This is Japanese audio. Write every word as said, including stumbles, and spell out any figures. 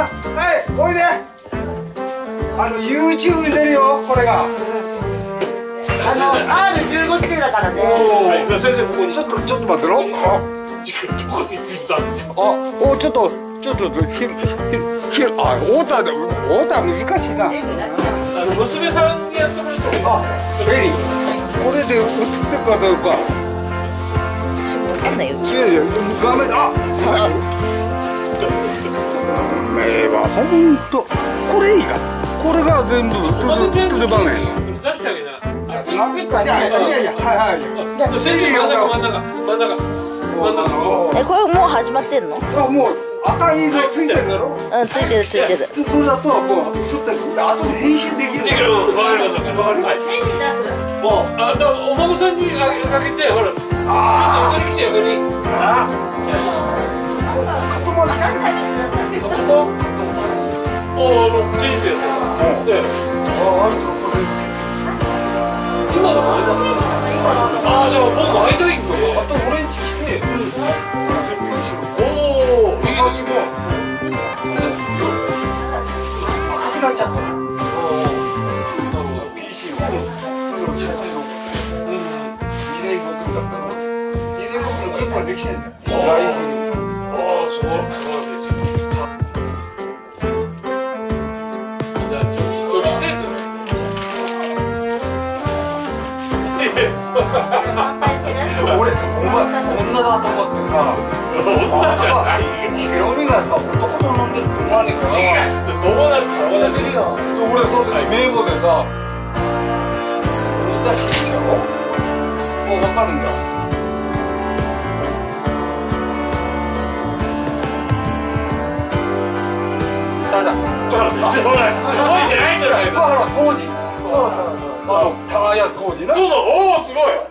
はいおいで。あの YouTube に出るよこれが。 あの アールじゅうご 式だからね。 おお。 先生ここに。 ちょっとちょっと待ってろ。あ、 どこにピッタって。 あ、おちょっとちょっとひひあ、太田で太田難しいな。 あの娘さんにやってもらった方がいい。 あ、ベリー。これで映ってるかどうか。 わかんないよ。 違う違う画面あ。目は本当これいいな。これが全部トゥル場面。 出してあげな。 いやいやはいはい。 先生真ん中真ん中真ん中真ん中。 え、これもう始まってんの？ あ、もう赤い色ついてるだろ。 うん、ついてるついてる。 それだともう映ってる。あと編集できる。 できる。わかりますわかります。もうあ、だお孫さんにあげてほら。ああ。ちょっと横に来て横に。ああ。 カトマだし。 おお、テニスやってる。で、今の子会いたそうだ。ああ、でも僕も会いたいんだよ。 あと俺んち来て。 おお、いいですね。 赤くなっちゃった。 おお。 ピーシー の写真の。うん。二年後だったの。二年後の結構できてんだよ。ライブ。 ああ、すごい素晴らしいです。 俺、お前、女だと思ってさ。 女じゃない。 ヒロミがさ、男と飲んでると思わねえから。 違う。友達、友達。 俺、それで名簿でさ。難しいでしょ。もう分かるんだ。ただ。 ほら、覚えてないじゃないか。 当時。そうそうそう。あの、玉安工事な。 そうそう、おお、すごい。